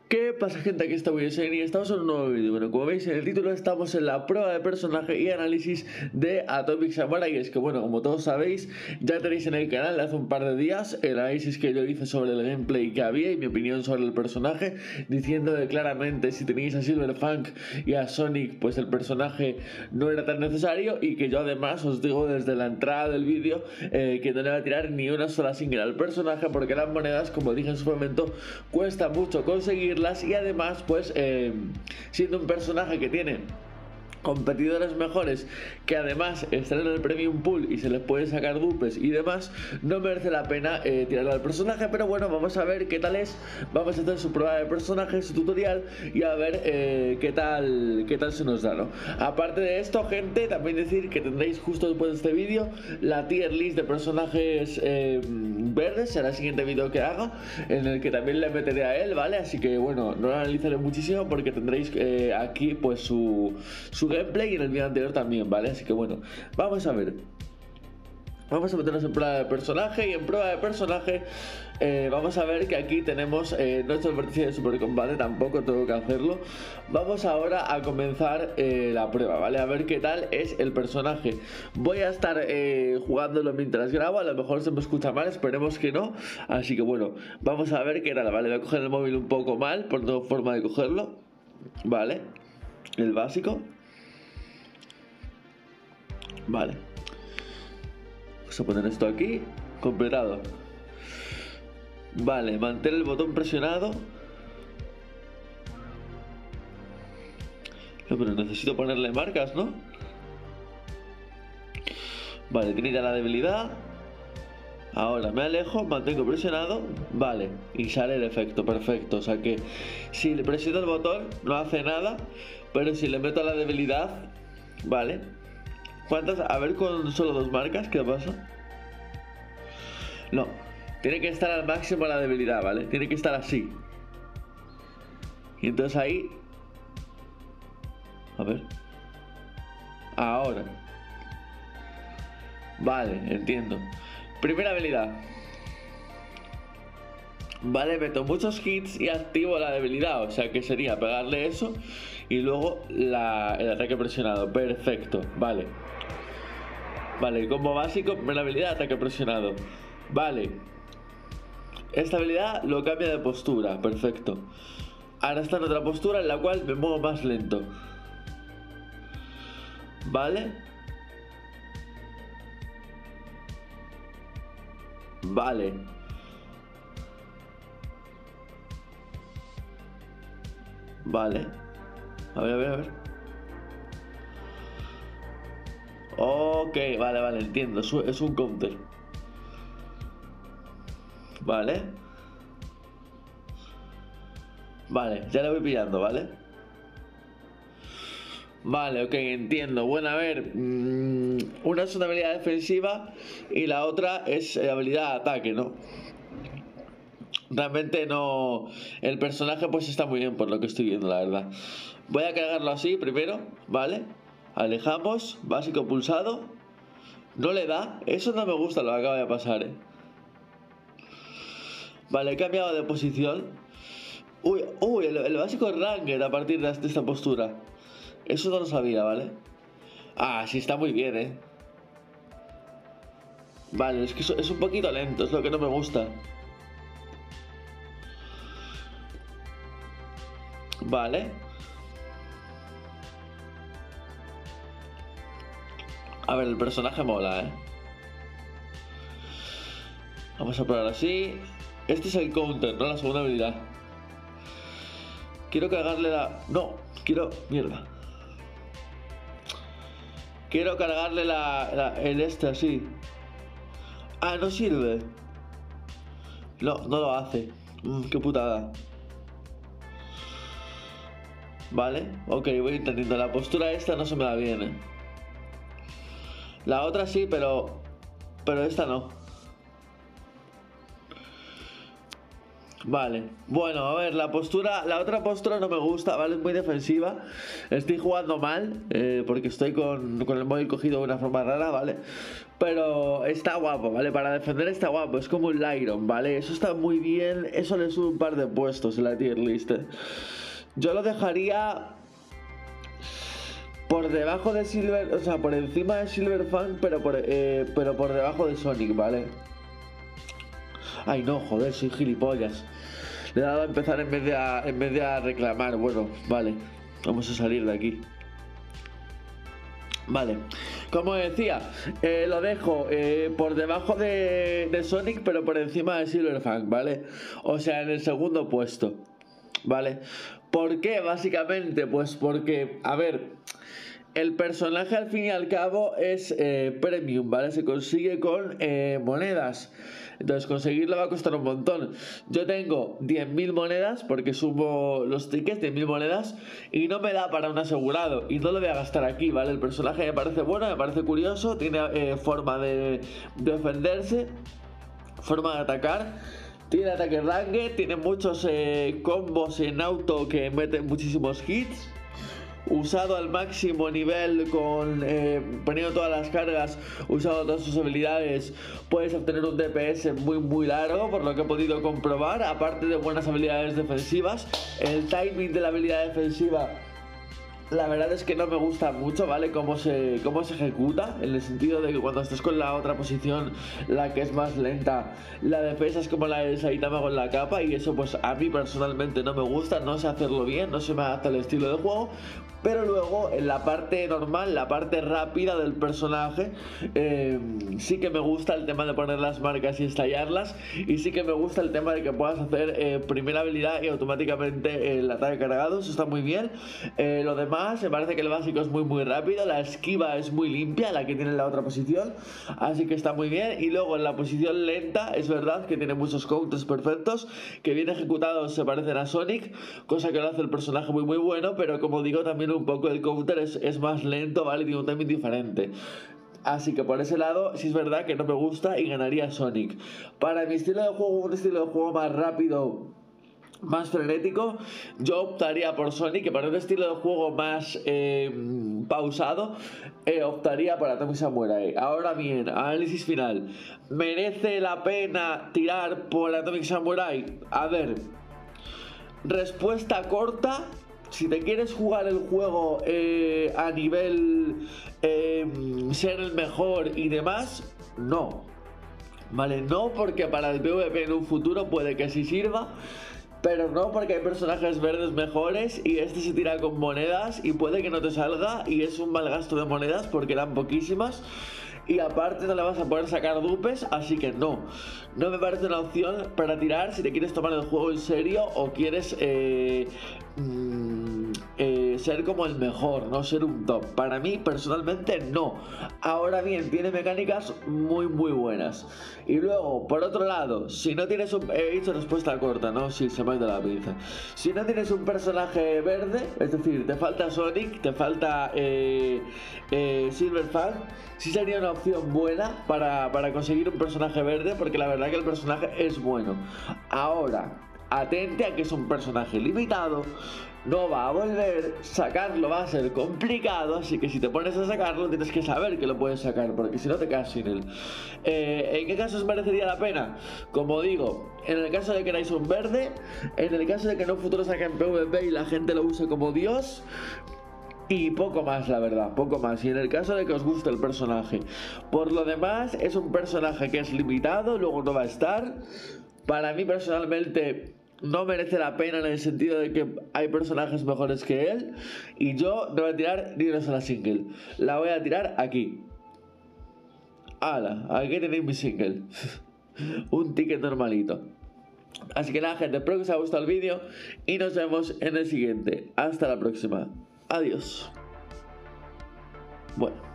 ¿Qué pasa, gente? Aquí está Wilson y estamos en un nuevo vídeo. Bueno, como veis en el título, estamos en la prueba de personaje y análisis de Atomic Samurai. Y es que, bueno, como todos sabéis, ya tenéis en el canal hace un par de días el análisis que yo hice sobre el gameplay que había y mi opinión sobre el personaje, diciendo que claramente si tenéis a Silverfang y a Sonic, pues el personaje no era tan necesario, y que yo además os digo desde la entrada del vídeo que no le va a tirar ni una sola single al personaje, porque las monedas, como dije en su momento, cuesta mucho conseguir, y además pues siendo un personaje que tiene competidores mejores que además están en el Premium Pool y se les puede sacar dupes y demás, no merece la pena tirarle al personaje. Pero bueno, vamos a ver qué tal es, vamos a hacer su prueba de personaje, su tutorial, y a ver qué tal se nos da, ¿no? Aparte de esto, gente, también decir que tendréis justo después de este vídeo la tier list de personajes verdes, será el siguiente vídeo que haga, en el que también le meteré a él, ¿vale? Así que bueno, no lo analizaré muchísimo porque tendréis aquí pues su gameplay y en el vídeo anterior también, ¿vale? Así que bueno, vamos a ver. Vamos a meternos en prueba de personaje, y en prueba de personaje vamos a ver que aquí tenemos nuestro vértice de super combate, tampoco tengo que hacerlo. Vamos ahora a comenzar la prueba, ¿vale? A ver qué tal es el personaje. Voy a estar jugándolo mientras grabo, a lo mejor se me escucha mal, esperemos que no. Así que bueno, vamos a ver qué tal, ¿vale? Voy a coger el móvil un poco mal, por no tengo forma de cogerlo, ¿vale? El básico. Vale. Vamos a poner esto aquí. Completado. Vale, mantén el botón presionado. No, pero necesito ponerle marcas, ¿no? Vale, tiene ya la debilidad. Ahora me alejo, mantengo presionado. Vale, y sale el efecto, perfecto. O sea que si le presiono el botón no hace nada, pero si le meto la debilidad, vale. ¿Cuántas? A ver, con solo dos marcas, ¿qué pasa? No, tiene que estar al máximo la debilidad, ¿vale? Tiene que estar así. Y entonces ahí... A ver. Ahora. Vale, entiendo. Primera habilidad. Vale, meto muchos hits y activo la debilidad. O sea que sería pegarle eso y luego el ataque presionado. Perfecto, vale. Vale, combo básico, primera habilidad, ataque presionado. Vale. Esta habilidad lo cambia de postura, perfecto. Ahora está en otra postura en la cual me muevo más lento. Vale. Vale. Vale. A ver, a ver, a ver. Ok, vale, entiendo. Es un counter. Vale. Vale, ya lo voy pillando, ¿vale? Vale, ok, entiendo. Bueno, a ver, una es una habilidad defensiva y la otra es habilidad de ataque, ¿no? Realmente no... El personaje pues está muy bien por lo que estoy viendo, la verdad. Voy a cargarlo así primero, ¿vale? Alejamos, básico pulsado. No le da, eso no me gusta lo que acaba de pasar, ¿eh? Vale, he cambiado de posición. Uy, el básico ranked a partir de esta postura. Eso no lo sabía, ¿vale? Ah, sí, está muy bien, ¿eh? Vale, es que es un poquito lento, es lo que no me gusta. Vale. A ver, el personaje mola, ¿eh? Vamos a probar así. Este es el counter, no la segunda habilidad. Quiero cargarle la... No, quiero... Mierda. Quiero cargarle el este así. Ah, no sirve. No, no lo hace. Qué putada. Vale, ok, voy entendiendo. La postura esta no se me da bien, ¿eh? La otra sí, pero esta no. Vale, bueno, a ver, la otra postura no me gusta, ¿vale? Es muy defensiva. Estoy jugando mal, porque estoy con el móvil cogido de una forma rara, ¿vale? Pero está guapo, ¿vale? Para defender está guapo, es como un Lyron, ¿vale? Eso está muy bien, eso le sube un par de puestos en la tier list. Yo lo dejaría por debajo de Silver, o sea, por encima de Silverfang, pero por debajo de Sonic, ¿vale? Ay, no, joder, soy gilipollas. Le he dado a empezar en vez de a reclamar. Bueno, vale, vamos a salir de aquí. Vale, como decía, lo dejo por debajo de Sonic, pero por encima de Silverfang, ¿vale? O sea, en el segundo puesto, ¿vale? ¿Por qué? Básicamente, pues porque, a ver, el personaje al fin y al cabo es premium, ¿vale? Se consigue con monedas. Entonces conseguirlo va a costar un montón. Yo tengo 10.000 monedas porque subo los tickets, 10.000 monedas, y no me da para un asegurado. Y no lo voy a gastar aquí, ¿vale? El personaje me parece bueno, me parece curioso, tiene forma de defenderse, forma de atacar. Tiene ataque range, tiene muchos combos en auto que meten muchísimos hits. Usado al máximo nivel con poniendo todas las cargas, usado todas sus habilidades, puedes obtener un DPS muy largo, por lo que he podido comprobar. Aparte de buenas habilidades defensivas, el timing de la habilidad defensiva, la verdad es que no me gusta mucho, ¿vale? Cómo se ejecuta, en el sentido de que cuando estás con la otra posición, la que es más lenta, la defensa es como la de Saitama con la capa, y eso pues a mí personalmente no me gusta, no sé hacerlo bien, no se me adapta el estilo de juego. Pero luego en la parte normal, la parte rápida del personaje, sí que me gusta el tema de poner las marcas y estallarlas, y sí que me gusta el tema de que puedas hacer primera habilidad y automáticamente el ataque cargado. Eso está muy bien. Lo demás, me parece que el básico es muy rápido, la esquiva es muy limpia, la que tiene en la otra posición, así que está muy bien. Y luego en la posición lenta es verdad que tiene muchos counters perfectos que bien ejecutados se parecen a Sonic, cosa que lo hace el personaje muy bueno, pero como digo, también un poco el counter es más lento, ¿vale? Tiene un timing diferente. Así que por ese lado sí es verdad que no me gusta y ganaría Sonic. Para mi estilo de juego, un estilo de juego más rápido, más frenético, yo optaría por Sonic. Que para un estilo de juego más pausado, optaría por Atomic Samurai. Ahora bien, análisis final. ¿Merece la pena tirar por Atomic Samurai? A ver, respuesta corta: si te quieres jugar el juego a nivel ser el mejor y demás, no. Vale, no, porque para el PvP en un futuro puede que sí sirva, pero no, porque hay personajes verdes mejores y este se tira con monedas y puede que no te salga, y es un mal gasto de monedas porque dan poquísimas. Y aparte no le vas a poder sacar dupes, así que no me parece una opción para tirar si te quieres tomar el juego en serio o quieres ser como el mejor, no ser un top. Para mí personalmente no. Ahora bien, tiene mecánicas muy buenas. Y luego, por otro lado, si no tienes un... He dicho respuesta corta, ¿no? Sí, se me ha ido la pinza. Si no tienes un personaje verde, es decir, te falta Sonic, te falta Silverfang, sí sería una opción buena para conseguir un personaje verde, porque la verdad que el personaje es bueno. Ahora, atente a que es un personaje limitado, no va a volver, sacarlo va a ser complicado, así que si te pones a sacarlo tienes que saber que lo puedes sacar, porque si no te quedas sin él. ¿En qué casos merecería la pena? Como digo, en el caso de que queráis un verde, en el caso de que en un futuro saquen PvP y la gente lo use como Dios, y poco más, la verdad, poco más. Y en el caso de que os guste el personaje. Por lo demás, es un personaje que es limitado, luego no va a estar. Para mí personalmente no merece la pena, en el sentido de que hay personajes mejores que él, y yo no voy a tirar ni una sola single. La voy a tirar aquí. ¡Hala! Aquí tenéis mi single. Un ticket normalito. Así que nada, gente, espero que os haya gustado el vídeo y nos vemos en el siguiente. Hasta la próxima. Adiós. Bueno.